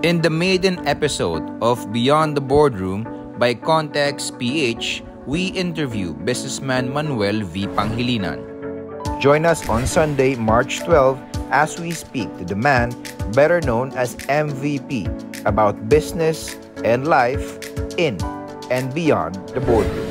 In the maiden episode of Beyond the Boardroom by Context.ph, we interview businessman Manuel V. Pangilinan. Join us on Sunday, March 12, as we speak to the man better known as MVP about business and life in and beyond the boardroom.